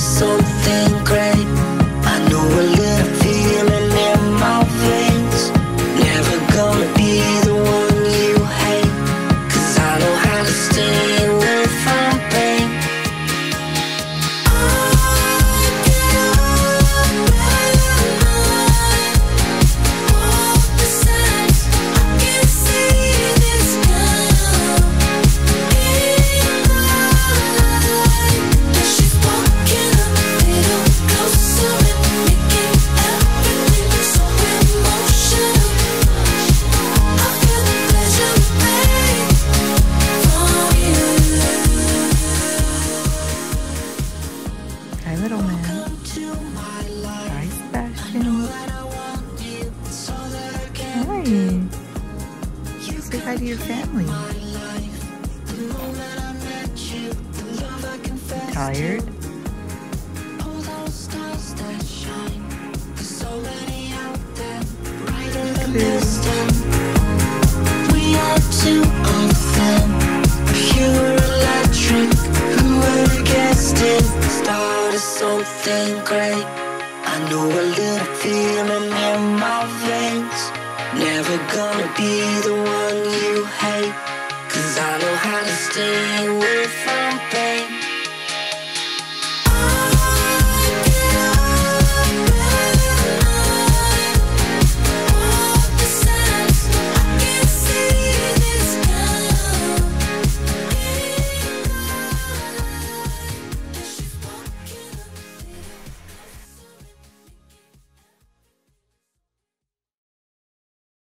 something great. I know a little feeling in my veins. Never gonna be the one you hate, 'cause I know how to stay away from pain. Hi, little man. Hi, Sebastian. Hi. Say hi to your family. Tired? We are two of them, pure electric. Who would have guessed it? Start of something great. I know a little feeling in my veins. Never gonna be the one you